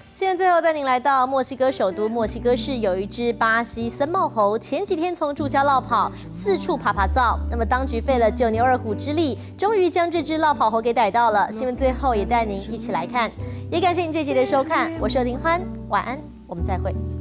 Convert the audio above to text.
现在最后带您来到墨西哥首都墨西哥市，有一只巴西森茂猴，前几天从住家落跑，四处爬灶。那么当局费了9牛2虎之力，终于将这只落跑猴给逮到了。新闻最后也带您一起来看，也感谢您这集的收看，我是林欢，晚安，我们再会。